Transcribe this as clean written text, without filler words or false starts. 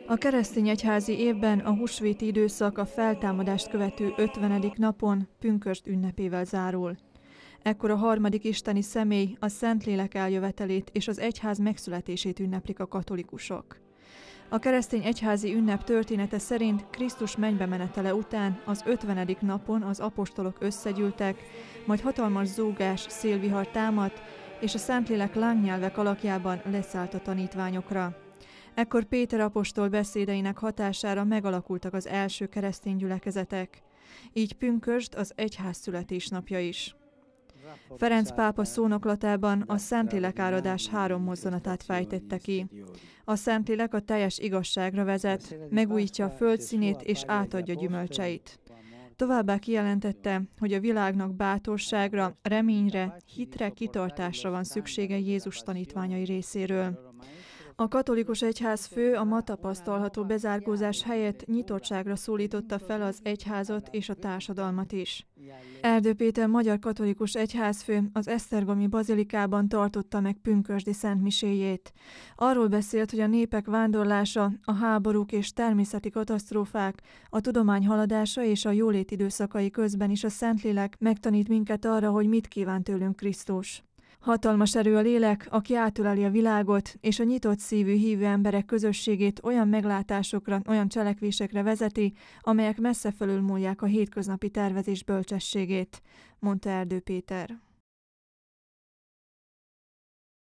A keresztény egyházi évben a húsvéti időszak a feltámadást követő 50. napon, pünkösd ünnepével zárul. Ekkor a harmadik isteni személy a Szentlélek eljövetelét és az egyház megszületését ünneplik a katolikusok. A keresztény egyházi ünnep története szerint Krisztus mennybe menetele után az 50. napon az apostolok összegyűltek, majd hatalmas zúgás, szélvihar támadt, és a Szentlélek lángnyelvek alakjában leszállt a tanítványokra. Ekkor Péter apostol beszédeinek hatására megalakultak az első keresztény gyülekezetek. Így pünkösd az egyház születésnapja is. Ferenc pápa szónoklatában a Szentlélek áradás 3 mozzanatát fejtette ki. A Szentlélek a teljes igazságra vezet, megújítja a föld színét és átadja gyümölcseit. Továbbá kijelentette, hogy a világnak bátorságra, reményre, hitre, kitartásra van szüksége Jézus tanítványai részéről. A katolikus egyházfő a ma tapasztalható bezárkózás helyett nyitottságra szólította fel az egyházat és a társadalmat is. Erdő Péter magyar katolikus egyházfő az esztergomi bazilikában tartotta meg pünkösdi szentmiséjét. Arról beszélt, hogy a népek vándorlása, a háborúk és természeti katasztrófák, a tudomány haladása és a jólét időszakai közben is a Szentlélek megtanít minket arra, hogy mit kíván tőlünk Krisztus. Hatalmas erő a lélek, aki átöleli a világot, és a nyitott szívű hívő emberek közösségét olyan meglátásokra, olyan cselekvésekre vezeti, amelyek messze fölülmúlják a hétköznapi tervezés bölcsességét, mondta Erdő Péter.